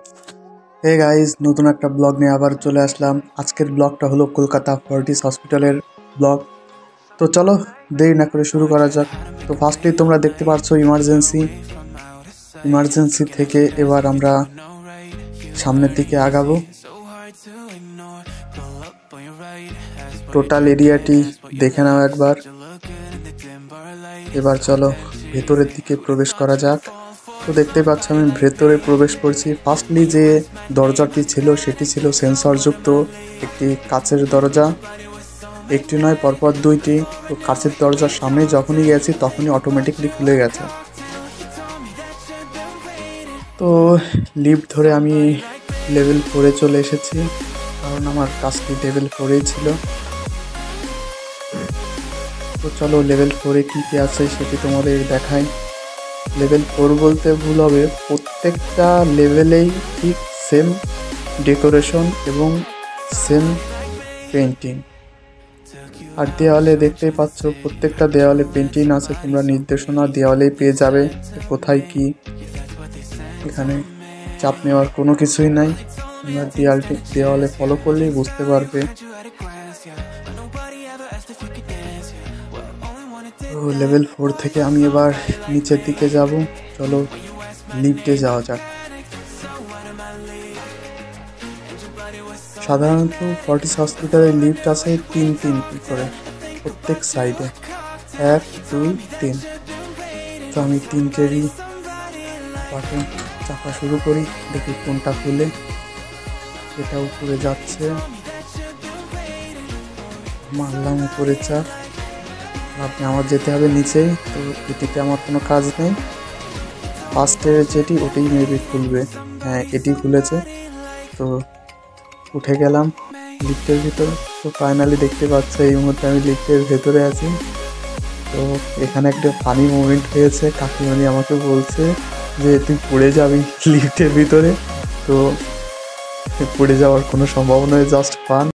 Hey guys, নতুন একটা blog নিয়ে আবার চলে আসলাম। আজকের ব্লগটা হলো কলকাতা ফর্টিস হসপিটালের ব্লগ। তো চলো দেরি না করে শুরু করা যাক। তো ফার্স্টলি তোমরা দেখতে পাচ্ছ ইমার্জেন্সি থেকে এবার আমরা সামনের দিকে আগাবো। টোটাল এরিয়াটি দেখে নাও একবার। এবার চলো ভেতরের দিকে প্রবেশ করা যাক। তো দেখতে পাচ্ছ আমি ভেতরে প্রবেশ করছি। ফার্স্টলি যে দরজাটি ছিল সেটি ছিল সেন্সরযুক্ত একটি কাচের দরজা, একটি নয় পরপর দুইটি। তো কাচের দরজার সামনে যখনই গেছি তখনই অটোমেটিকলি খুলে গেছে। তো লিফট ধরে আমি লেভেল 4-এ চলে এসেছি, কারণ আমার কাজটি লেভেল 4-এই ছিল। তো চলো লেভেল 4-এ কী কী আছে সেটি তোমাদের দেখাই। লেভেল 4 বলতে ভুল হবে, প্রত্যেকটা লেভেলেই ঠিক সেম ডেকোরেশন এবং সেম পেন্টিং। আর দেওয়ালে দেখতেই পাচ্ছ প্রত্যেকটা দেওয়ালে পেন্টিং আছে, তোমরা নির্দেশনা দেওয়ালেই পেয়ে যাবে কোথায় কি। এখানে চাপ নেওয়ার কোনো কিছুই নাই, তোমরা দেওয়ালে ফলো করলেই বুঝতে পারবে। তো লেভেল 4 থেকে আমি এবার নিচের দিকে যাব। চলো লিফটে যাওয়া যাক। সাধারণত ফর্টিস হসপিটালে লিফট আছে তিনটি করে প্রত্যেক সাইডে, 1 2 3। তো আমি 3টেরই বাটন চাপা শুরু করি, দেখি কোনটা খুলে। এটা উপরে যাচ্ছে, মারলাম উপরে চাপ। আপনি আমার যেতে হবে নিচেই। তো এটিতে আমার কোনো কাজ নেই, ফার্স্টের যেটি ওটাই মেবি খুলবে। হ্যাঁ, এটি খুলেছে। তো উঠে গেলাম লিফটের ভিতর। তো ফাইনালি দেখতে পাচ্ছ এই মুহূর্তে আমি লিফটের ভেতরে আছি। তো এখানে একটা ফানি মোমেন্ট হয়েছে, কাকিমণি আমাকে বলছে যে তুই পড়ে যাবি লিফটের ভিতরে। তো পড়ে যাওয়ার কোনো সম্ভাবনা নেই, জাস্ট ফান।